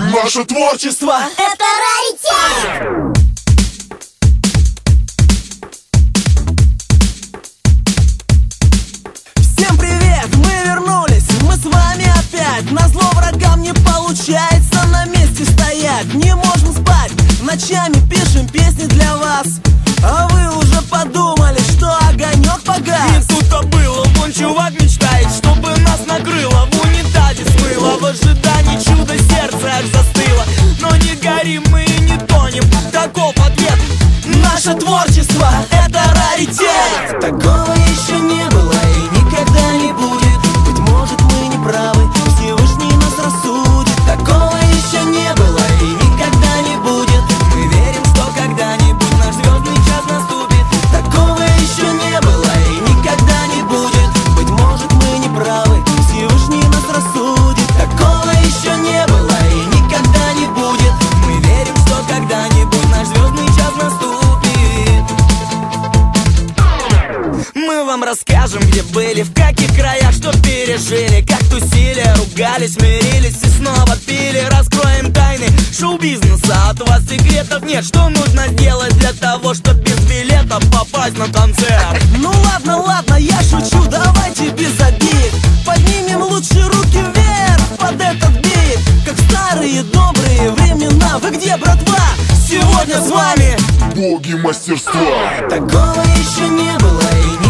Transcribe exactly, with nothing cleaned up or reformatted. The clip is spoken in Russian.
Наше творчество — это раритет! Всем привет, мы вернулись, мы с вами опять. Назло врагам не получается на месте стоять. Не можем спать, ночами пишем песни для вас. А вы уже подумали, что огонек погас? Не тут-то было, вон чувак мечтает, чтобы нас накрыло. В унитазе смыло, в ожидании чуда сердце аж застыло. Но не горим мы и не тонем, таков ответ. Наше творчество — это раритет. Такого еще не было и никогда не будет. Быть может, мы не правы, Всевышний нас рассудит. Такого еще не было и никогда не будет. Мы верим, что когда-нибудь наш звездный час наступит. Такого еще не было и никогда не будет. Быть может, мы не правы, Всевышний нас рассудит. Такого еще не было и никогда не будет. Мы верим, что когда-нибудь наш звездный час наступит. Мы вам расскажем, где были, в каких краях, что пережили, как тусили, ругались, мирились и снова пили. Раскроем тайны шоу-бизнеса, от вас секретов нет. Что нужно сделать для того, чтобы без билета попасть на концерт? Ну ладно, ладно, я шучу, давайте без обид. Поднимем лучше руки вверх под этот бит. Как в старые добрые времена. Вы где, братва? Сегодня с вами боги мастерства. Такого еще не было и не